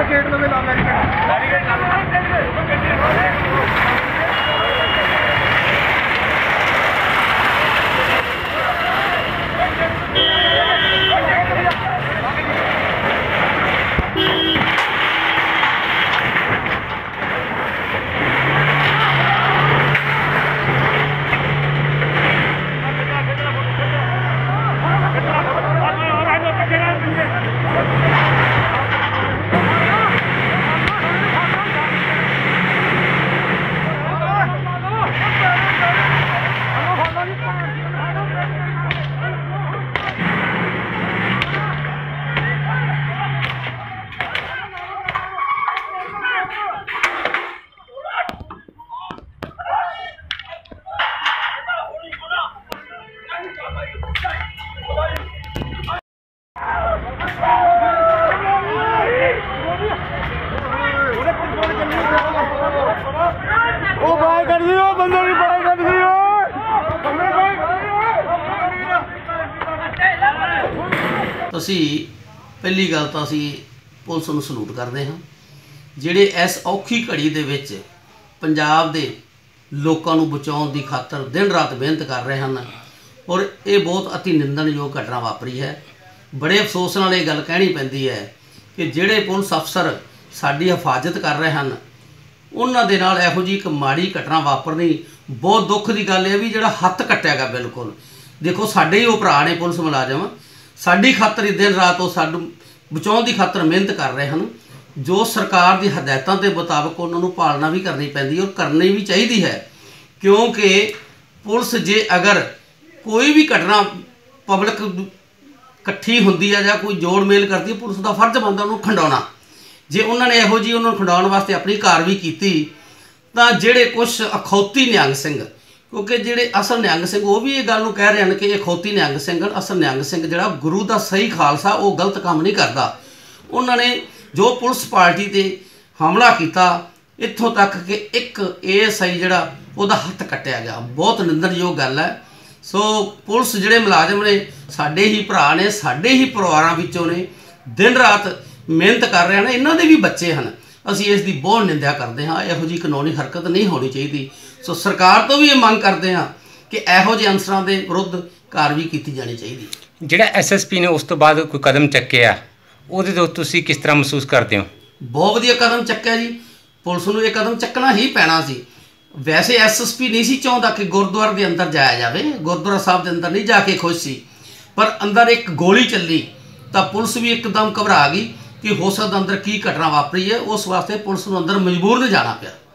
ਅਸੀਂ ਪਹਿਲੀ ਗੱਲ ਤਾਂ ਅਸੀਂ ਪੁਲਿਸ ਨੂੰ ਸਲੂਟ ਕਰਦੇ ਹਾਂ ਜਿਹੜੇ ਇਸ ਔਖੀ ਘੜੀ ਦੇ ਵਿੱਚ ਪੰਜਾਬ ਦੇ ਲੋਕਾਂ ਨੂੰ ਬਚਾਉਣ ਦੀ ਖਾਤਰ ਦਿਨ ਰਾਤ ਮਿਹਨਤ ਕਰ ਰਹੇ ਹਨ ਔਰ ਇਹ ਬਹੁਤ ਅਤੀ ਨਿੰਦਣਯੋਗ ਘਟਨਾ ਵਾਪਰੀ ਹੈ। ਬੜੇ ਅਫਸੋਸ ਨਾਲ ਇਹ ਗੱਲ ਕਹਿਣੀ ਪੈਂਦੀ ਹੈ ਕਿ ਜਿਹੜੇ ਪੁਲਿਸ ਅਫਸਰ ਸਾਡੀ ਹਿਫਾਜ਼ਤ ਕਰ ਰਹੇ ਹਨ ਉਹਨਾਂ ਦੇ ਨਾਲ ਇਹੋ ਜਿਹੀ ਇੱਕ ਮਾੜੀ ਘਟਨਾ ਵਾਪਰਨੀ ਬਹੁਤ ਦੁੱਖ ਦੀ ਗੱਲ ਹੈ ਵੀ ਜਿਹੜਾ ਹੱਥ ਕੱਟਿਆ ਗਿਆ। ਬਿਲਕੁਲ ਦੇਖੋ ਸਾਡੇ ਹੀ ਉਹ ਭਰਾ ਨੇ ਪੁਲਿਸ ਮੁਲਾਜ਼ਮ ਸਾਡੀ ਖਾਤਰ ਹੀ दिन रात वो सानू बचाने की खातर मेहनत कर रहे हैं। जो सरकार की हदायतों के मुताबिक उन्होंने पालना भी करनी पैंदी और करनी भी चाहिए है क्योंकि पुलिस जे अगर कोई भी घटना पब्लिक इकट्ठी होंदी है या कोई जोड़ मेल करती है पुलिस का फर्ज बनता उन्होंने खंडाउना। जे उन्होंने इहो जी उन्होंने खंडाउण वास्ते अपनी कार्रवाई की तो जेड़े कुछ अखौती निहंग सिंह क्योंकि जेड़े असल निहंग सिंह वो भी ये गल कह रहे हैं कि अखौती निहंग सिंह असल निहंग सिंह जिहड़ा गुरु का सही खालसा वो गलत काम नहीं करता। उन्होंने जो पुलिस पार्टी ते हमला किया इत्थों तक कि एक ASI जिहड़ा उहदा हत्थ कट्टिया गया बहुत निंदणयोग गल है। सो पुलिस जिहड़े मुलाजम ने साडे ही भरा ने साडे ही परिवारां विचों ने दिन रात मेहनत कर रहे हैं इन्हां दे भी बच्चे हैं असीं इस दी बहुत निंदा करते हाँ। इहो जी कानूनी हरकत नहीं होनी चाहिए। सो सरकार तो भी ये मंग करते हैं कि इहो जे अंसरां दे विरुद्ध कार्रवाई की जानी चाहिए। जिहड़ा SSP ने उस तो बाद कोई कदम चुक्या ਉਹਦੇ ਤੋਂ ਤੁਸੀਂ किस तरह महसूस करते हो? बहुत वधिया कदम चुक्या जी पुलिस नूं ये कदम चुकना ही पैना सी। वैसे SSP नहीं सी चाहुंदा कि गुरुद्वारे के अंदर जाया जाए गुरुद्वारा साहब के अंदर नहीं जाके खुश सी पर अंदर एक गोली चली तो पुलिस भी एकदम घबरा गई कि हो सकता अंदर की घटना वापरी है उस वास्ते पुलिस नूं अंदर मजबूर नहीं जाना पिया।